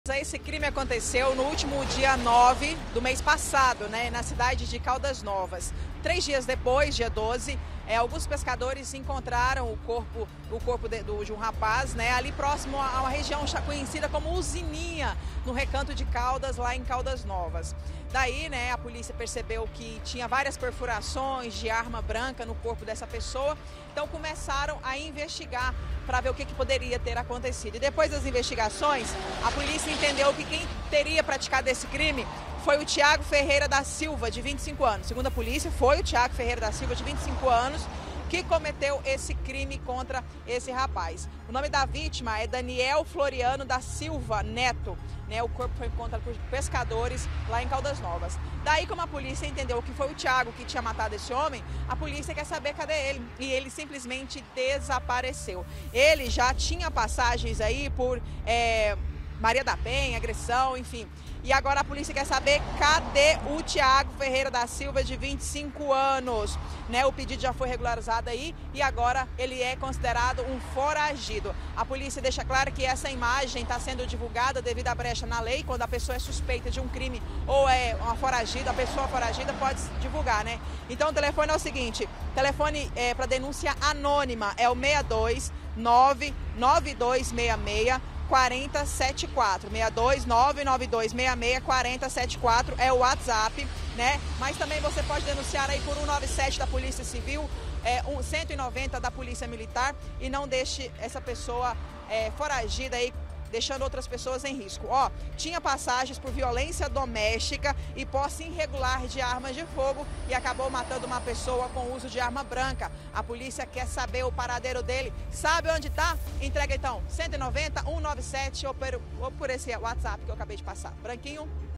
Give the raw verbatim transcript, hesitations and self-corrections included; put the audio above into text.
Esse crime aconteceu no último dia nove do mês passado, né, na cidade de Caldas Novas. Três dias depois, dia doze, é, alguns pescadores encontraram o corpo, o corpo de, do, de um rapaz, né, ali próximo a uma região conhecida como Usininha, no Recanto de Caldas, lá em Caldas Novas. Daí, né, a polícia percebeu que tinha várias perfurações de arma branca no corpo dessa pessoa, então começaram a investigar para ver o que, que poderia ter acontecido. E depois das investigações, a polícia entendeu que quem teria praticado esse crime foi o Tiago Ferreira da Silva, de vinte e cinco anos. Segundo a polícia, foi o Tiago Ferreira da Silva, de vinte e cinco anos, que cometeu esse crime contra esse rapaz. O nome da vítima é Daniel Floriano da Silva Neto. Né? O corpo foi encontrado por pescadores lá em Caldas Novas. Daí, como a polícia entendeu que foi o Tiago que tinha matado esse homem, a polícia quer saber cadê ele. E ele simplesmente desapareceu. Ele já tinha passagens aí por é, Maria da Penha, agressão, enfim. E agora a polícia quer saber cadê o Tiago Ferreira da Silva, de vinte e cinco anos. Né? O pedido já foi regularizado aí e agora ele é considerado um foragido. A polícia deixa claro que essa imagem está sendo divulgada devido à brecha na lei. Quando a pessoa é suspeita de um crime ou é uma foragida, a pessoa foragida pode divulgar, né? Então o telefone é o seguinte, telefone é, para denúncia anônima é o seis dois nove nove dois seis seis quatro zero sete quatro, seis dois nove nove dois seis seis quatro zero sete quatro é o WhatsApp, né? Mas também você pode denunciar aí por cento e noventa e sete da Polícia Civil, é, um, cento e noventa da Polícia Militar, e não deixe essa pessoa é, foragida aí, deixando outras pessoas em risco. Ó, tinha passagens por violência doméstica e posse irregular de armas de fogo e acabou matando uma pessoa com uso de arma branca. A polícia quer saber o paradeiro dele. Sabe onde tá? Entrega então cento e noventa, cento e noventa e sete ou por, ou por esse WhatsApp que eu acabei de passar. Branquinho.